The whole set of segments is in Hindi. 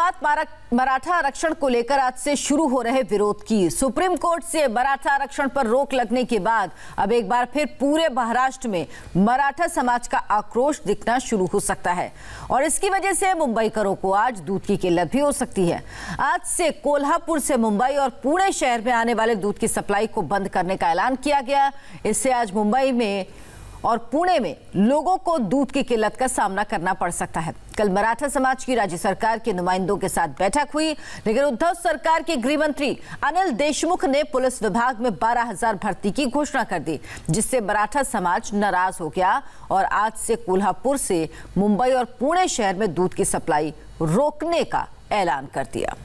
बात मराठा आरक्षण को लेकर आज से शुरू हो रहे विरोध की। सुप्रीम कोर्ट से मराठा आरक्षण पर रोक लगने के बाद अब एक बार फिर पूरे महाराष्ट्र में मराठा समाज का आक्रोश दिखना शुरू हो सकता है और इसकी वजह से मुंबईकरों को आज दूध की किल्लत भी हो सकती है। आज से कोल्हापुर से मुंबई और पुणे शहर में आने वाले दूध की सप्लाई को बंद करने का ऐलान किया गया। इससे आज मुंबई में और पुणे में लोगों को दूध की किल्लत का सामना करना पड़ सकता है। कल मराठा समाज की राज्य सरकार के नुमाइंदों के साथ बैठक हुई, लेकिन उद्धव सरकार के गृह मंत्री अनिल देशमुख ने पुलिस विभाग में 12,000 भर्ती की घोषणा कर दी, जिससे मराठा समाज नाराज हो गया और आज से कोल्हापुर से मुंबई और पुणे शहर में दूध की सप्लाई रोकने का ऐलान कर दिया।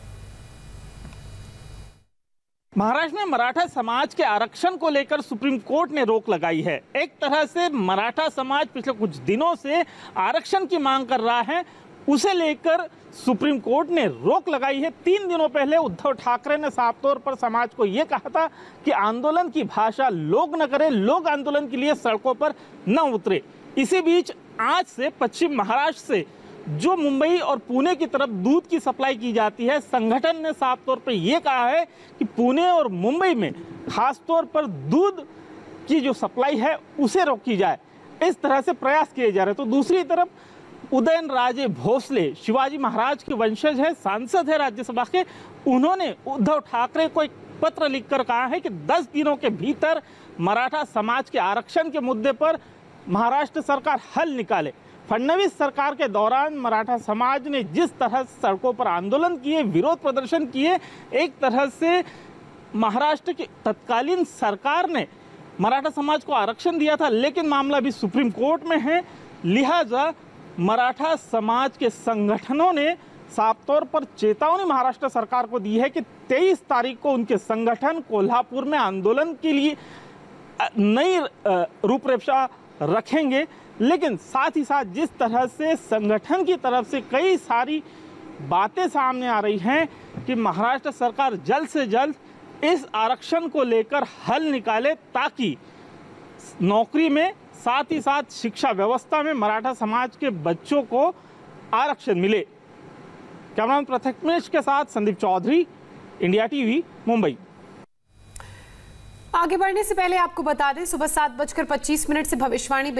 महाराष्ट्र में मराठा समाज के आरक्षण को लेकर सुप्रीम कोर्ट ने रोक लगाई है। एक तरह से मराठा समाज पिछले कुछ दिनों से आरक्षण की मांग कर रहा है, उसे लेकर सुप्रीम कोर्ट ने रोक लगाई है। 3 दिनों पहले उद्धव ठाकरे ने साफ तौर पर समाज को यह कहा था कि आंदोलन की भाषा लोग न करें, लोग आंदोलन के लिए सड़कों पर न उतरे। इसी बीच आज से पश्चिम महाराष्ट्र से जो मुंबई और पुणे की तरफ दूध की सप्लाई की जाती है, संगठन ने साफ तौर पर यह कहा है कि पुणे और मुंबई में खास तौर पर दूध की जो सप्लाई है उसे रोकी जाए। इस तरह से प्रयास किए जा रहे हैं। तो दूसरी तरफ उदयनराजे भोसले शिवाजी महाराज के वंशज है, सांसद है राज्यसभा के, उन्होंने उद्धव ठाकरे को एक पत्र लिखकर कहा है कि 10 दिनों के भीतर मराठा समाज के आरक्षण के मुद्दे पर महाराष्ट्र सरकार हल निकाले। फडणवीस सरकार के दौरान मराठा समाज ने जिस तरह सड़कों पर आंदोलन किए, विरोध प्रदर्शन किए, एक तरह से महाराष्ट्र की तत्कालीन सरकार ने मराठा समाज को आरक्षण दिया था, लेकिन मामला अभी सुप्रीम कोर्ट में है। लिहाजा मराठा समाज के संगठनों ने साफ तौर पर चेतावनी महाराष्ट्र सरकार को दी है कि 23 तारीख को उनके संगठन कोल्हापुर में आंदोलन के लिए नई रूपरेखा रखेंगे। लेकिन साथ ही साथ जिस तरह से संगठन की तरफ से कई सारी बातें सामने आ रही हैं कि महाराष्ट्र सरकार जल्द से जल्द इस आरक्षण को लेकर हल निकाले, ताकि नौकरी में साथ ही साथ शिक्षा व्यवस्था में मराठा समाज के बच्चों को आरक्षण मिले। कैमरामैन प्रथमेश के साथ संदीप चौधरी, इंडिया टीवी, मुंबई। आगे बढ़ने से पहले आपको बता दें, सुबह 7:25 से भविष्यवाणी